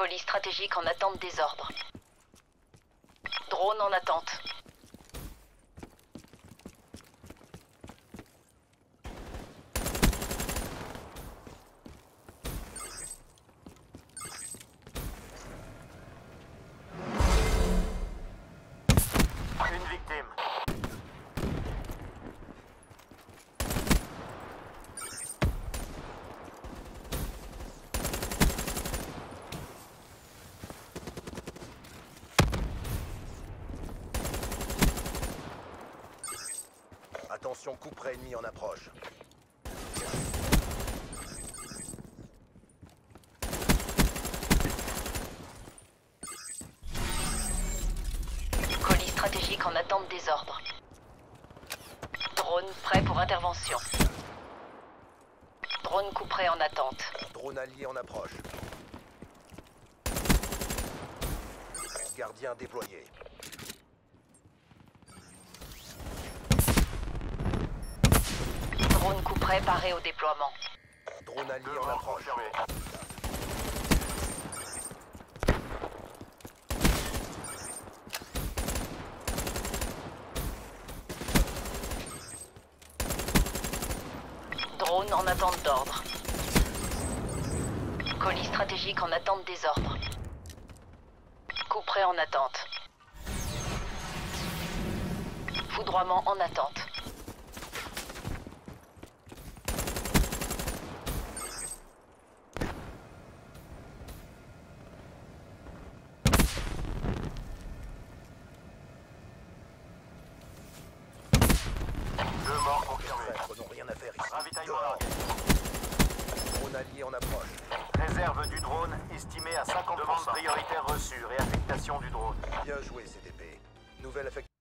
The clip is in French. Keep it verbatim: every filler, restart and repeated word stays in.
Colis stratégique en attente des ordres. Drone en attente. Une victime. Attention, coup près ennemi en approche. Colis stratégique en attente des ordres. Drone prêt pour intervention. Drone coup prêt en attente. Drone allié en approche. Gardien déployé. Drone coup prêt paré au déploiement. Drone allié en approche. Drone en attente d'ordre. Colis stratégique en attente des ordres. Coup prêt en attente. Foudroiement en attente. Deux morts confirmés. Traîtres n'ont rien à faire ici. Ravitaillement Dehors. largué. Drone allié en approche. Réserve du drone estimée à cinquante pour cent. Demande prioritaire reçue. Réaffectation du drone. Bien joué, C D P. Nouvelle affectation.